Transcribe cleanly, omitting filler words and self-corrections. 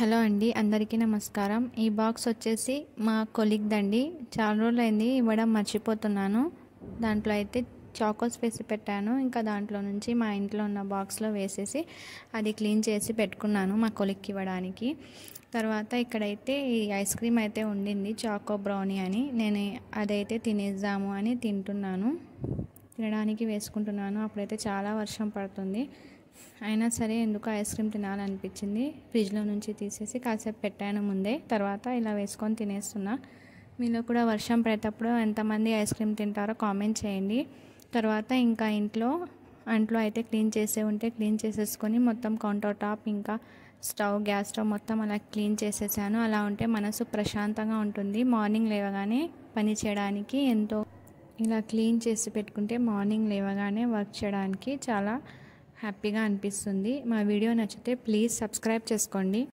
Hello అండి, అందరికీ నమస్కారం. ఈ బాక్స్ వచ్చేసి మా కొలీగ్దండి. చాలా రోజులైంది ఇవ్వడం మర్చిపోతున్నాను. దాంట్లో అయితే చాకోస్ వేసి పెట్టాను. ఇంకా దాంట్లో నుంచి మా ఇంట్లో ఉన్న బాక్స్లో వేసేసి అది క్లీన్ చేసి పెట్టుకున్నాను మా కొలీగ్కి ఇవ్వడానికి. తర్వాత ఇక్కడైతే ఈ ఐస్ క్రీమ్ అయితే ఉండింది, చాకో బ్రౌనీ అని. నేను అదైతే తినేద్దాము అని తినడానికి వేసుకుంటున్నాను. అప్పుడైతే చాలా వర్షం పడుతుంది, అయినా సరే ఎందుకు ఐస్ క్రీమ్ తినాలనిపించింది. ఫ్రిడ్జ్లో నుంచి తీసేసి కాసేపు పెట్టాను ముందే. తర్వాత ఇలా వేసుకొని తినేస్తున్నా. మీలో కూడా వర్షం పడేటప్పుడు ఎంతమంది ఐస్ క్రీమ్ తింటారో కామెంట్ చేయండి. తర్వాత ఇంకా అంట్లో అయితే క్లీన్ చేసే ఉంటే క్లీన్ చేసేసుకొని మొత్తం కౌంటర్ టాప్ ఇంకా గ్యాస్ స్టవ్ మొత్తం అలా క్లీన్ చేసేసాను. అలా ఉంటే మనసు ప్రశాంతంగా ఉంటుంది. మార్నింగ్ లేవగానే పని చేయడానికి ఇలా క్లీన్ చేసి పెట్టుకుంటే మార్నింగ్ లేవగానే వర్క్ చేయడానికి చాలా హ్యాపీగా అనిపిస్తుంది. మా వీడియో నచ్చితే ప్లీజ్ సబ్స్క్రైబ్ చేసుకోండి.